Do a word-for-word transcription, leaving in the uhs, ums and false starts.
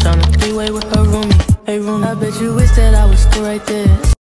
bitch on the freeway with her roomie. Hey roomie, I bet you wish that I was still right there.